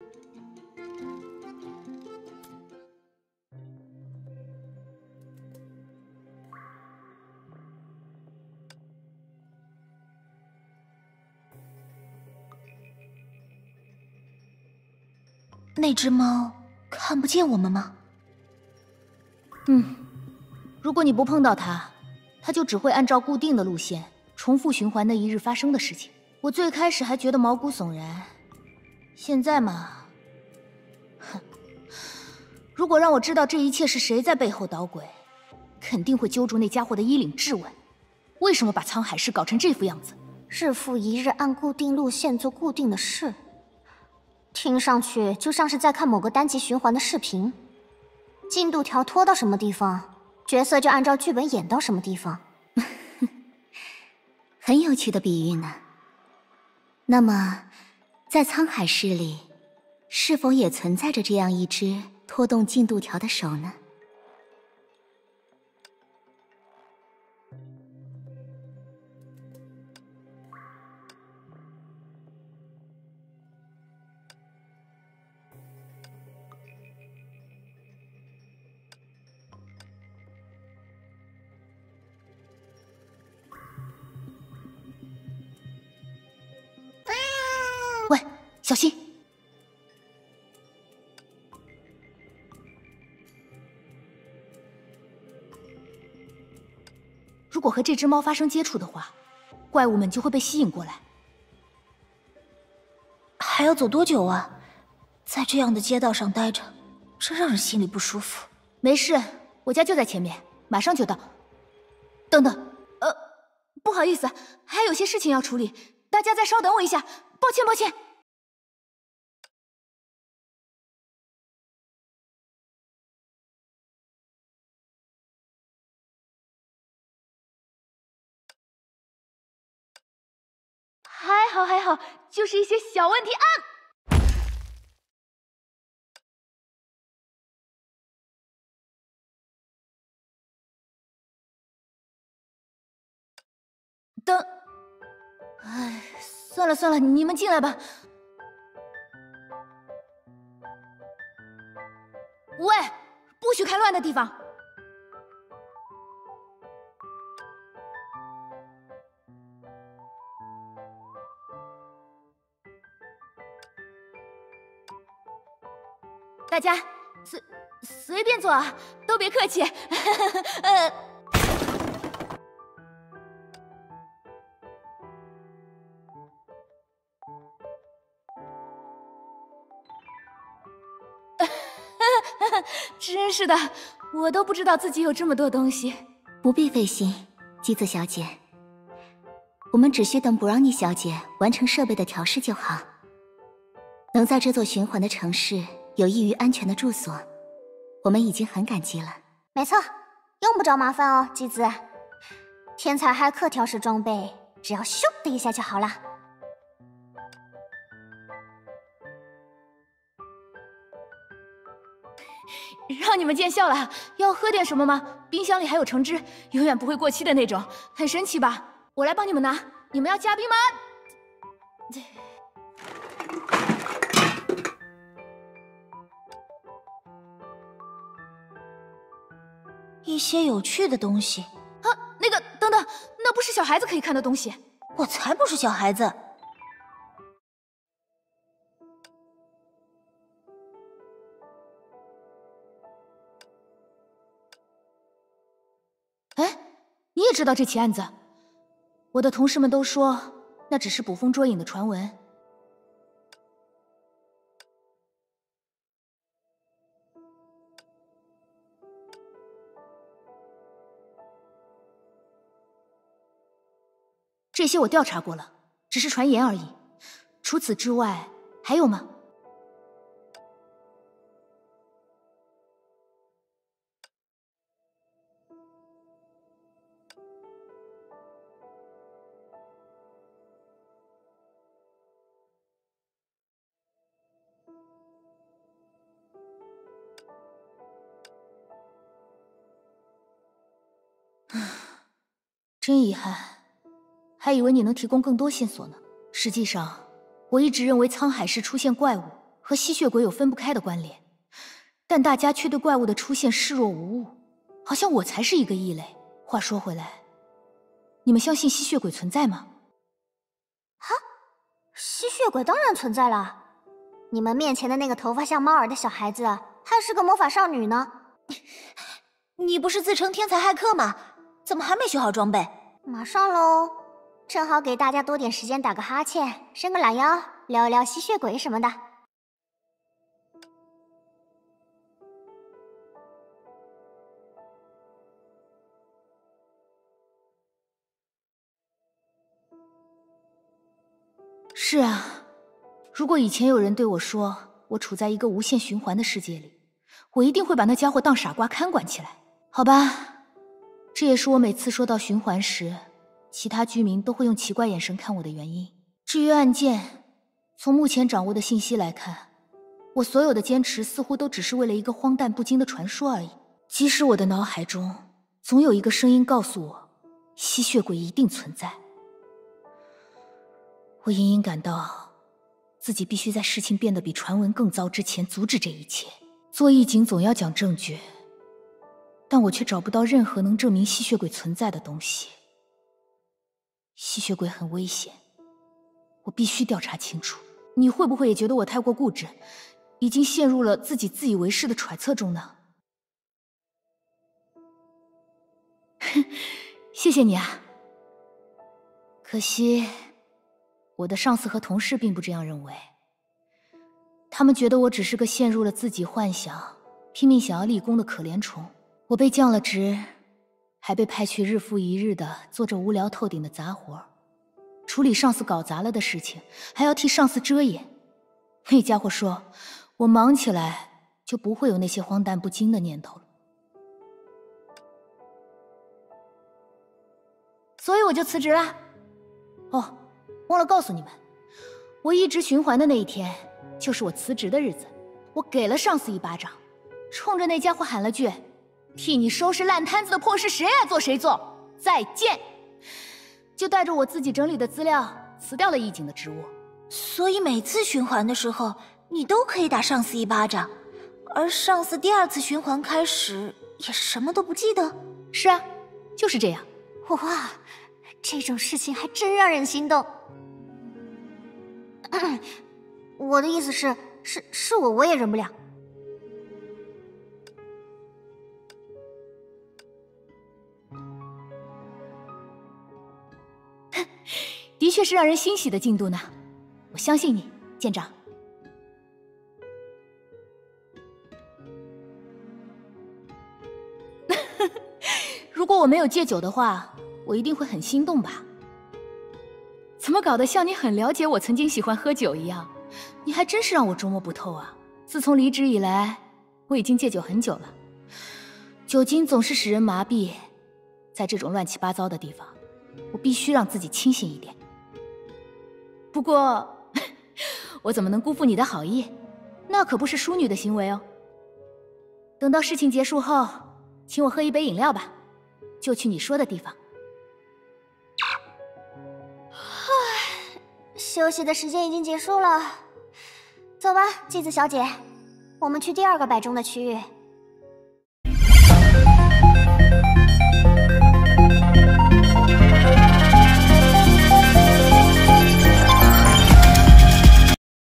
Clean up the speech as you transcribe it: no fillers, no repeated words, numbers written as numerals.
那只猫看不见我们吗？ 如果你不碰到它，它就只会按照固定的路线重复循环那一日发生的事情。我最开始还觉得毛骨悚然，现在嘛，哼，如果让我知道这一切是谁在背后捣鬼，肯定会揪住那家伙的衣领质问，为什么把沧海市搞成这副样子？ 日复一日按固定路线做固定的事，听上去就像是在看某个单集循环的视频，进度条拖到什么地方，角色就按照剧本演到什么地方。 很有趣的比喻呢。那么，在沧海市里，是否也存在着这样一只拖动进度条的手呢？ 喂，小心！如果和这只猫发生接触的话，怪物们就会被吸引过来。 还要走多久啊？在这样的街道上待着，真让人心里不舒服。 没事，我家就在前面，马上就到。等等，不好意思，还有些事情要处理，大家再稍等我一下，抱歉抱歉。还好，就是一些小问题啊。等，哎，算了，你们进来吧。喂，不许开乱的地方。大家随便坐啊，都别客气。真是的，我都不知道自己有这么多东西。 不必费心，姬子小姐，我们只需等布朗尼小姐完成设备的调试就好。能在这座循环的城市有益于安全的住所，我们已经很感激了。 没错，用不着麻烦哦，姬子。天才骇客调试装备，只要咻的一下就好了。 让你们见笑了，要喝点什么吗？冰箱里还有橙汁，永远不会过期的那种，很神奇吧？我来帮你们拿。你们要加冰吗？ 一些有趣的东西。 啊，那个，等等，那不是小孩子可以看的东西。 我才不是小孩子。 哎，你也知道这起案子？我的同事们都说，那只是捕风捉影的传闻。这些我调查过了，只是传言而已。除此之外，还有吗？真遗憾，还以为你能提供更多线索呢。实际上，我一直认为沧海市出现怪物和吸血鬼有分不开的关联，但大家却对怪物的出现视若无物，好像我才是一个异类。话说回来，你们相信吸血鬼存在吗？ 哈，吸血鬼当然存在了。你们面前的那个头发像猫耳的小孩子，还是个魔法少女呢。 你不是自称天才骇客吗？怎么还没学好装备？ 马上喽，正好给大家多点时间打个哈欠，伸个懒腰，聊一聊吸血鬼什么的。 是啊，如果以前有人对我说我处在一个无限循环的世界里，我一定会把那家伙当傻瓜看管起来。好吧，这也是我每次说到循环时，其他居民都会用奇怪眼神看我的原因。至于案件，从目前掌握的信息来看，我所有的坚持似乎都只是为了一个荒诞不经的传说而已。即使我的脑海中总有一个声音告诉我，吸血鬼一定存在，我隐隐感到自己必须在事情变得比传闻更糟之前阻止这一切。做义警总要讲证据，但我却找不到任何能证明吸血鬼存在的东西。吸血鬼很危险，我必须调查清楚。你会不会也觉得我太过固执，已经陷入了自己自以为是的揣测中呢？谢谢你啊。可惜我的上司和同事并不这样认为，他们觉得我只是个陷入了自己幻想、拼命想要立功的可怜虫。我被降了职，还被派去日复一日的做着无聊透顶的杂活，处理上司搞砸了的事情，还要替上司遮掩。那家伙说，我忙起来就不会有那些荒诞不经的念头了。所以我就辞职了。哦，忘了告诉你们，我一直循环的那一天就是我辞职的日子。我给了上司一巴掌，冲着那家伙喊了句：替你收拾烂摊子的破事谁爱做谁做，再见。就带着我自己整理的资料辞掉了义警的职务。 所以每次循环的时候，你都可以打上司一巴掌，而上司第二次循环开始也什么都不记得。 是啊，就是这样。 哇，这种事情还真让人心动。我的意思是我也忍不了。 的确是让人欣喜的进度呢，我相信你，舰长。如果我没有戒酒的话，我一定会很心动吧？怎么搞得像你很了解我曾经喜欢喝酒一样？你还真是让我捉摸不透啊！自从离职以来，我已经戒酒很久了。酒精总是使人麻痹，在这种乱七八糟的地方，我必须让自己清醒一点。不过，我怎么能辜负你的好意？那可不是淑女的行为哦。等到事情结束后，请我喝一杯饮料吧，就去你说的地方。 休息的时间已经结束了，走吧，姬子小姐，我们去第二个摆钟的区域。